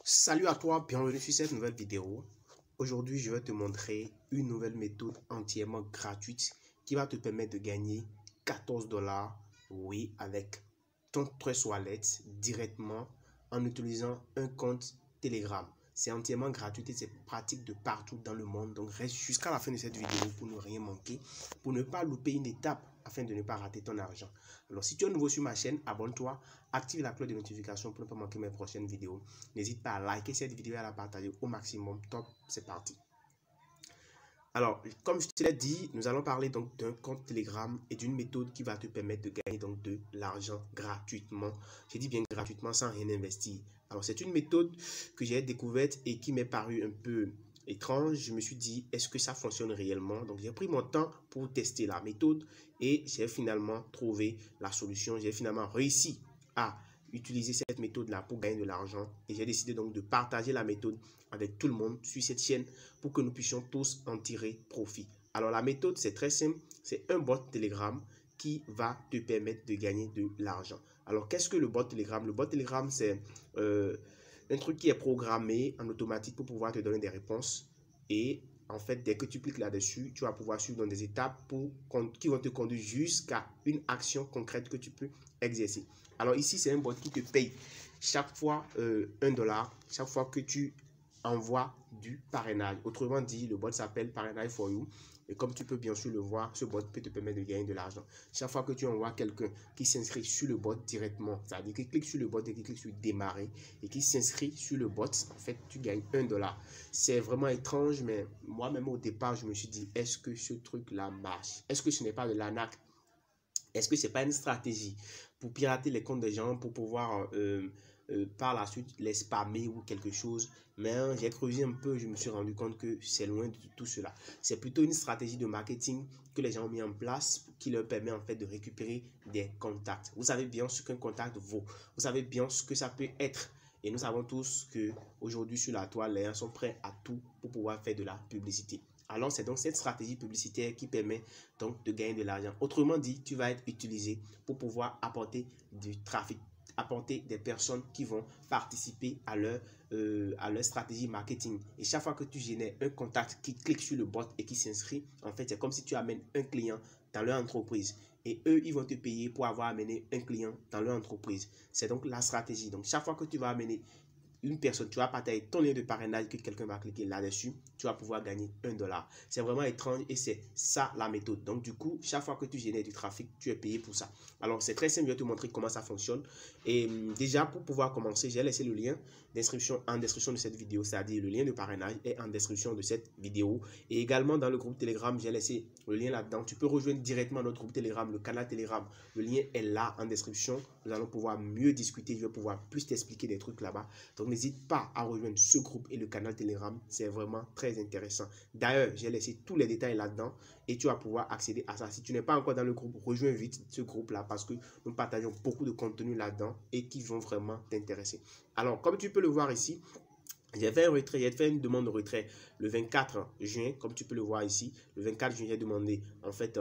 Salut à toi, bienvenue sur cette nouvelle vidéo. Aujourd'hui, je vais te montrer une nouvelle méthode entièrement gratuite qui va te permettre de gagner 14 $, oui, avec ton Trust Wallet directement en utilisant un compte Telegram. C'est entièrement gratuit et c'est pratique de partout dans le monde. Donc, reste jusqu'à la fin de cette vidéo pour ne rien manquer, pour ne pas louper une étape afin de ne pas rater ton argent. Alors, si tu es nouveau sur ma chaîne, abonne-toi, active la cloche de notification pour ne pas manquer mes prochaines vidéos. N'hésite pas à liker cette vidéo et à la partager au maximum. Top, c'est parti. Alors, comme je te l'ai dit, nous allons parler donc d'un compte Telegram et d'une méthode qui va te permettre de gagner donc de l'argent gratuitement. J'ai dit bien gratuitement sans rien investir. Alors, c'est une méthode que j'ai découverte et qui m'est parue un peu étrange. Je me suis dit, est-ce que ça fonctionne réellement? Donc, j'ai pris mon temps pour tester la méthode et j'ai finalement trouvé la solution. J'ai finalement réussi à utiliser cette méthode-là pour gagner de l'argent. Et j'ai décidé donc de partager la méthode avec tout le monde sur cette chaîne pour que nous puissions tous en tirer profit. Alors la méthode, c'est très simple. C'est un bot Telegram qui va te permettre de gagner de l'argent. Alors qu'est-ce que le bot Telegram? Le bot Telegram, c'est un truc qui est programmé en automatique pour pouvoir te donner des réponses. Et en fait, dès que tu cliques là-dessus, tu vas pouvoir suivre dans des étapes qui vont te conduire jusqu'à une action concrète que tu peux exercer. Alors ici, c'est un bot qui te paye chaque fois $1, chaque fois que tu envoies du parrainage. Autrement dit, le bot s'appelle Parrainage for You. Et comme tu peux bien sûr le voir, ce bot peut te permettre de gagner de l'argent. Chaque fois que tu envoies quelqu'un qui s'inscrit sur le bot directement, c'est-à-dire qu'il clique sur le bot et qu'il clique sur démarrer et qui s'inscrit sur le bot, en fait, tu gagnes $1. C'est vraiment étrange, mais moi-même au départ, je me suis dit, est-ce que ce truc-là marche? Est-ce que ce n'est pas de l'arnaque? Est-ce que ce n'est pas une stratégie pour pirater les comptes des gens, pour pouvoir par la suite les spammer ou quelque chose? Mais j'ai creusé un peu, je me suis rendu compte que c'est loin de tout cela. C'est plutôt une stratégie de marketing que les gens ont mis en place qui leur permet en fait de récupérer des contacts. Vous savez bien ce qu'un contact vaut. Vous savez bien ce que ça peut être. Et nous savons tous qu'aujourd'hui sur la toile, les gens sont prêts à tout pour pouvoir faire de la publicité. Alors, c'est donc cette stratégie publicitaire qui permet donc de gagner de l'argent. Autrement dit, tu vas être utilisé pour pouvoir apporter du trafic, apporter des personnes qui vont participer à leur stratégie marketing. Et chaque fois que tu génères un contact qui clique sur le bot et qui s'inscrit, en fait, c'est comme si tu amènes un client dans leur entreprise. Et eux, ils vont te payer pour avoir amené un client dans leur entreprise. C'est donc la stratégie. Donc, chaque fois que tu vas amener une personne, tu vas partager ton lien de parrainage que quelqu'un va cliquer là-dessus, tu vas pouvoir gagner $1. C'est vraiment étrange et c'est ça la méthode. Donc du coup, chaque fois que tu génères du trafic, tu es payé pour ça. Alors c'est très simple, je vais te montrer comment ça fonctionne. Et déjà pour pouvoir commencer, j'ai laissé le lien d'inscription en description de cette vidéo, c'est-à-dire le lien de parrainage est en description de cette vidéo. Et également dans le groupe Telegram, j'ai laissé le lien là-dedans. Tu peux rejoindre directement notre groupe Telegram, le canal Telegram. Le lien est là en description. Nous allons pouvoir mieux discuter, je vais pouvoir plus t'expliquer des trucs là-bas. Donc n'hésite pas à rejoindre ce groupe et le canal Telegram, c'est vraiment très intéressant. D'ailleurs, j'ai laissé tous les détails là-dedans et tu vas pouvoir accéder à ça. Si tu n'es pas encore dans le groupe, rejoins vite ce groupe-là parce que nous partageons beaucoup de contenu là-dedans et qui vont vraiment t'intéresser. Alors, comme tu peux le voir ici, j'ai fait un retrait, j'ai fait une demande de retrait le 24 juin, comme tu peux le voir ici. Le 24 juin, j'ai demandé en fait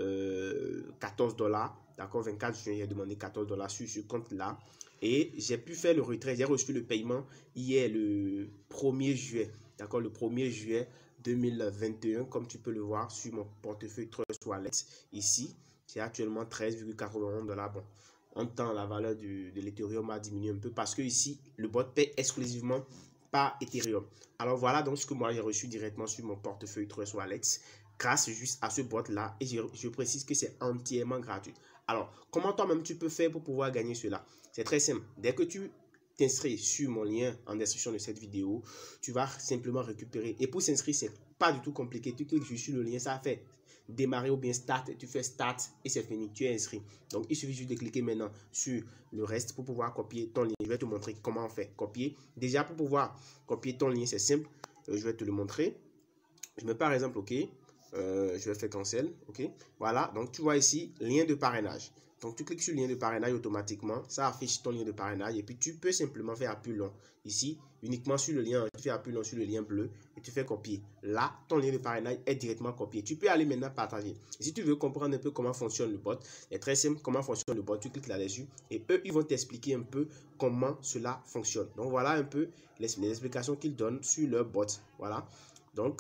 14 $. D'accord, 24 juin, j'ai demandé 14 $ sur ce compte-là. Et j'ai pu faire le retrait, j'ai reçu le paiement hier le 1er juillet. D'accord, le 1er juillet 2021, comme tu peux le voir sur mon portefeuille Trust Wallet. Ici, j'ai actuellement 13,81 $. Bon, en temps, la valeur de l'Ethereum a diminué un peu parce que ici, le bot paie exclusivement par Ethereum. Alors voilà donc ce que moi j'ai reçu directement sur mon portefeuille Trust Wallet grâce juste à ce bot là et je précise que c'est entièrement gratuit. Alors comment toi-même tu peux faire pour pouvoir gagner cela? C'est très simple. Dès que tu t'inscris sur mon lien en description de cette vidéo, tu vas simplement récupérer. Et pour s'inscrire, c'est pas du tout compliqué. Tu cliques juste sur le lien, ça fait démarrer ou bien start, et tu fais start et c'est fini, tu es inscrit. Donc il suffit juste de cliquer maintenant sur le reste pour pouvoir copier ton lien. Je vais te montrer comment on fait. Copier. Déjà pour pouvoir copier ton lien, c'est simple. Je vais te le montrer. Je mets par exemple OK. Je vais faire cancel. OK. Voilà. Donc tu vois ici, lien de parrainage. Donc, tu cliques sur le lien de parrainage automatiquement. Ça affiche ton lien de parrainage. Et puis, tu peux simplement faire appui long. Ici, uniquement sur le lien, tu fais appui long sur le lien bleu et tu fais copier. Là, ton lien de parrainage est directement copié. Tu peux aller maintenant partager. Et si tu veux comprendre un peu comment fonctionne le bot, c'est très simple. Comment fonctionne le bot, tu cliques là-dessus. Et eux, ils vont t'expliquer un peu comment cela fonctionne. Donc, voilà un peu les explications qu'ils donnent sur leur bot. Voilà. Donc,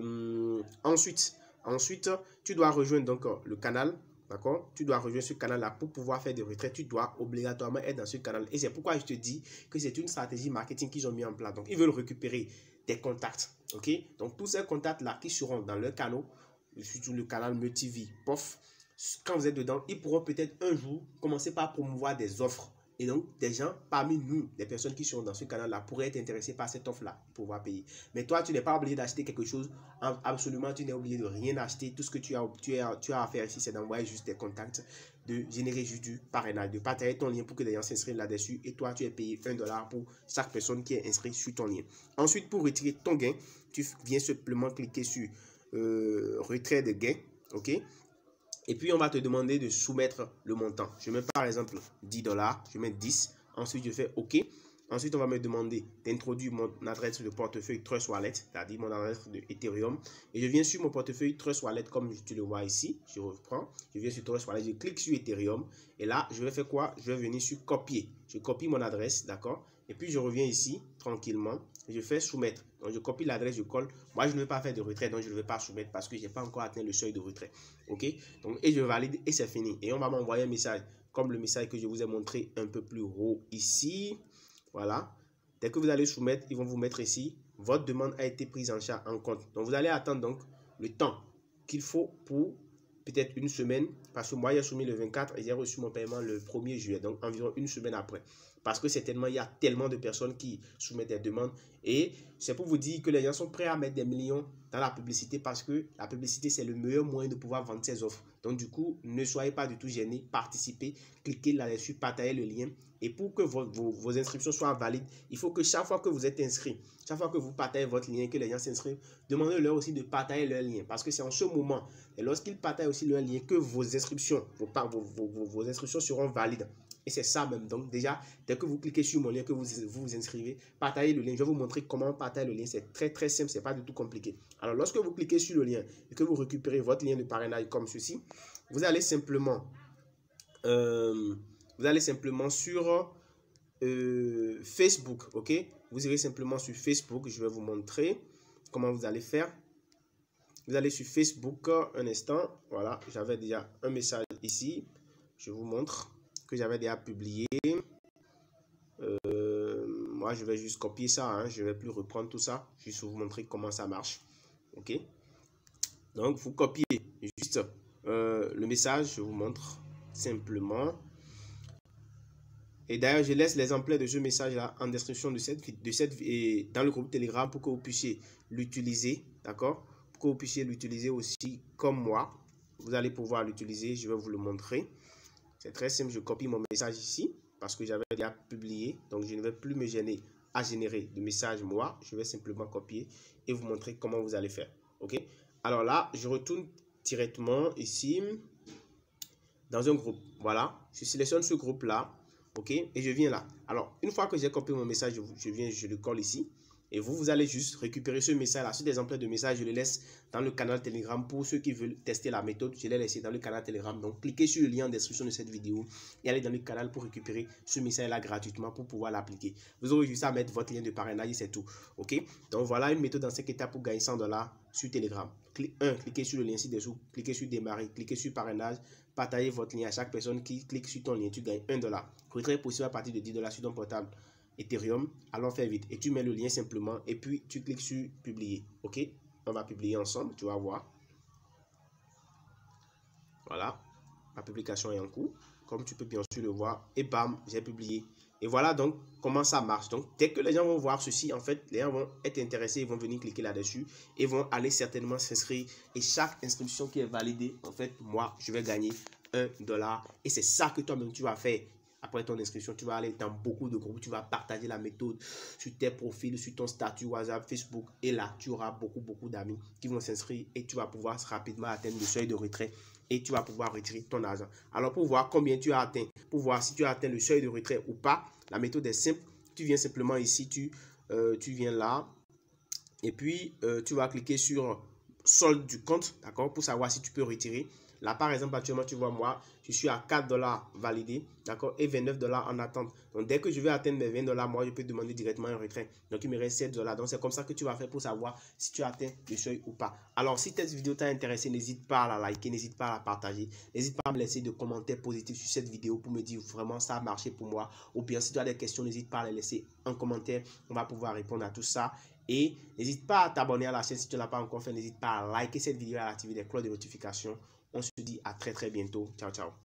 ensuite, tu dois rejoindre donc, le canal. D'accord? Tu dois rejoindre ce canal-là pour pouvoir faire des retraits. Tu dois obligatoirement être dans ce canal. Et c'est pourquoi je te dis que c'est une stratégie marketing qu'ils ont mis en place. Donc, ils veulent récupérer tes contacts. OK? Donc, tous ces contacts-là qui seront dans leur canal, surtout le canal MeTV, POF, quand vous êtes dedans, ils pourront peut-être un jour commencer par promouvoir des offres. Et donc, des gens parmi nous, des personnes qui sont dans ce canal-là, pourraient être intéressés par cette offre-là, pouvoir payer. Mais toi, tu n'es pas obligé d'acheter quelque chose. Absolument, tu n'es obligé de rien acheter. Tout ce que tu as à faire ici, c'est d'envoyer juste tes contacts, de générer juste du parrainage, de partager ton lien pour que les gens s'inscrivent là-dessus. Et toi, tu es payé $1 pour chaque personne qui est inscrite sur ton lien. Ensuite, pour retirer ton gain, tu viens simplement cliquer sur retrait de gain. OK? Et puis, on va te demander de soumettre le montant. Je mets par exemple $10. Je mets 10. Ensuite, je fais OK. Ensuite, on va me demander d'introduire mon adresse de portefeuille Trust Wallet, c'est-à-dire mon adresse de Ethereum. Et je viens sur mon portefeuille Trust Wallet, comme tu le vois ici. Je reprends. Je viens sur Trust Wallet. Je clique sur Ethereum. Et là, je vais faire quoi? Je vais venir sur copier. Je copie mon adresse, d'accord? Et puis, je reviens ici, tranquillement. Et je fais soumettre. Donc, je copie l'adresse, je colle. Moi, je ne vais pas faire de retrait, donc je ne vais pas soumettre parce que je n'ai pas encore atteint le seuil de retrait. OK? Donc, et je valide et c'est fini. Et on va m'envoyer un message, comme le message que je vous ai montré un peu plus haut ici. Voilà. Dès que vous allez soumettre, ils vont vous mettre ici. Votre demande a été prise en charge en compte. Donc, vous allez attendre donc le temps qu'il faut pour peut-être une semaine. Parce que moi, j'ai soumis le 24 et j'ai reçu mon paiement le 1er juillet. Donc, environ une semaine après. Parce que certainement, il y a tellement de personnes qui soumettent des demandes. Et c'est pour vous dire que les gens sont prêts à mettre des millions dans la publicité parce que la publicité, c'est le meilleur moyen de pouvoir vendre ses offres. Donc, du coup, ne soyez pas du tout gênés. Participez, cliquez là-dessus, partagez le lien. Et pour que vos inscriptions soient valides, il faut que chaque fois que vous êtes inscrit, chaque fois que vous partagez votre lien, que les gens s'inscrivent, demandez-leur aussi de partager leur lien. Parce que c'est en ce moment, et lorsqu'ils partagent aussi leur lien, que vos inscriptions, vos inscriptions seront valides. Et c'est ça même. Donc déjà, dès que vous cliquez sur mon lien, que vous inscrivez, partagez le lien. Je vais vous montrer comment partager le lien. C'est très très simple, c'est pas du tout compliqué. Alors lorsque vous cliquez sur le lien et que vous récupérez votre lien de parrainage comme ceci, vous allez simplement sur Facebook, ok? Vous irez simplement sur Facebook. Je vais vous montrer comment vous allez faire. Vous allez sur Facebook un instant. Voilà, j'avais déjà un message ici. Je vous montre que j'avais déjà publié. Moi, je vais juste copier ça. Hein. Je ne vais plus reprendre tout ça. Juste vous montrer comment ça marche. Ok? Donc, vous copiez juste le message. Je vous montre simplement. Et d'ailleurs, je laisse l'exemplaire de ce message-là en description dans le groupe Telegram pour que vous puissiez l'utiliser. D'accord? Pour que vous puissiez l'utiliser aussi comme moi. Vous allez pouvoir l'utiliser. Je vais vous le montrer. C'est très simple, je copie mon message ici parce que j'avais déjà publié. Donc, je ne vais plus me gêner à générer de messages moi. Je vais simplement copier et vous montrer comment vous allez faire. OK? Alors là, je retourne directement ici dans un groupe. Voilà, je sélectionne ce groupe-là. OK? Et je viens là. Alors, une fois que j'ai copié mon message, je le colle ici. Et vous allez juste récupérer ce message-là. Cet exemplaire de message, je le laisse dans le canal Telegram. Pour ceux qui veulent tester la méthode, je l'ai laissé dans le canal Telegram. Donc, cliquez sur le lien en description de cette vidéo et allez dans le canal pour récupérer ce message-là gratuitement pour pouvoir l'appliquer. Vous aurez juste à mettre votre lien de parrainage et c'est tout. OK? Donc, voilà une méthode dans 5 étapes pour gagner $100 sur Telegram. Cliquez sur le lien ci-dessous, cliquez sur démarrer, cliquez sur parrainage, partagez votre lien à chaque personne qui clique sur ton lien. Tu gagnes $1. Retrait possible à partir de $10 sur ton portable Ethereum. Allons faire vite. Et tu mets le lien simplement et puis tu cliques sur publier. OK? On va publier ensemble. Tu vas voir. Voilà. Ma publication est en cours. Comme tu peux bien sûr le voir. Et bam, j'ai publié. Et voilà donc comment ça marche. Donc, dès que les gens vont voir ceci, en fait, les gens vont être intéressés. Ils vont venir cliquer là-dessus. Et vont aller certainement s'inscrire. Et chaque inscription qui est validée, en fait, moi, je vais gagner $1. Et c'est ça que toi-même, tu vas faire. Après ton inscription, tu vas aller dans beaucoup de groupes, tu vas partager la méthode sur tes profils, sur ton statut WhatsApp, Facebook. Et là, tu auras beaucoup d'amis qui vont s'inscrire et tu vas pouvoir rapidement atteindre le seuil de retrait et tu vas pouvoir retirer ton argent. Alors, pour voir combien tu as atteint, pour voir si tu as atteint le seuil de retrait ou pas, la méthode est simple. Tu viens simplement ici, tu viens là, et puis tu vas cliquer sur solde du compte, d'accord, pour savoir si tu peux retirer. Là, par exemple, actuellement, tu vois, moi, je suis à 4 $ validé, d'accord, et 29 $ en attente. Donc, dès que je vais atteindre mes 20 $, moi, je peux demander directement un retrait. Donc, il me reste 7 $. Donc, c'est comme ça que tu vas faire pour savoir si tu as atteint le seuil ou pas. Alors, si cette vidéo t'a intéressé, n'hésite pas à la liker, n'hésite pas à la partager. N'hésite pas à me laisser des commentaires positifs sur cette vidéo pour me dire vraiment ça a marché pour moi. Ou bien, si tu as des questions, n'hésite pas à les laisser en commentaire. On va pouvoir répondre à tout ça. Et n'hésite pas à t'abonner à la chaîne si tu ne l'as pas encore fait. N'hésite pas à liker cette vidéo et à activer les cloches de notification. On se dit à très bientôt. Ciao, ciao.